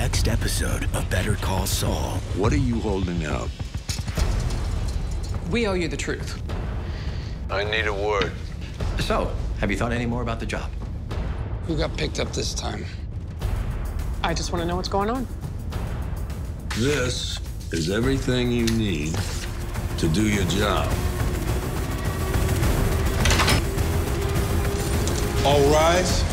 next episode of Better Call Saul. What are you holding out? We owe you the truth. I need a word. So, have you thought any more about the job? Who got picked up this time? I just want to know what's going on. This is everything you need to do your job. All rise.